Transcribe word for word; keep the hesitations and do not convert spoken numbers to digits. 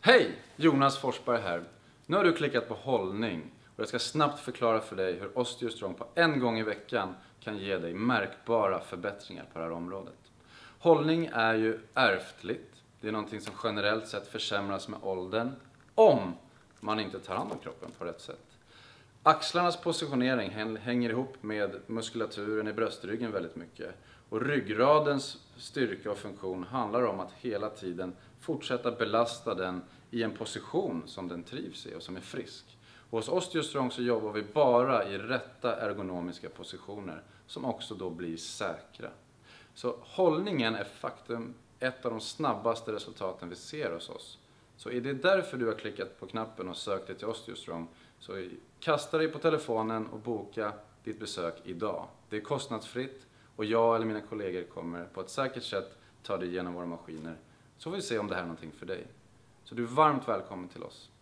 Hej! Jonas Forsberg här. Nu har du klickat på hållning och jag ska snabbt förklara för dig hur OsteoStrong på en gång i veckan kan ge dig märkbara förbättringar på det här området. Hållning är ju ärftligt. Det är någonting som generellt sett försämras med åldern om man inte tar hand om kroppen på rätt sätt. Axlarnas positionering hänger ihop med muskulaturen i bröstryggen väldigt mycket. Och ryggradens styrka och funktion handlar om att hela tiden fortsätta belasta den i en position som den trivs i och som är frisk. Och hos OsteoStrong så jobbar vi bara i rätta ergonomiska positioner som också då blir säkra. Så hållningen är faktum ett av de snabbaste resultaten vi ser hos oss. Så är det därför du har klickat på knappen och sökt dig till OsteoStrong, så kasta dig på telefonen och boka ditt besök idag. Det är kostnadsfritt och jag eller mina kollegor kommer på ett säkert sätt ta dig igenom våra maskiner. Så får vi se om det här är någonting för dig. Så du är varmt välkommen till oss.